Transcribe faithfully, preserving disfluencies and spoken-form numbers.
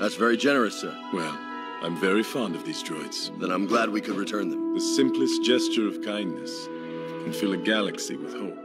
That's very generous, sir. Well, I'm very fond of these droids. Then I'm glad we could return them. The simplest gesture of kindness can fill a galaxy with hope.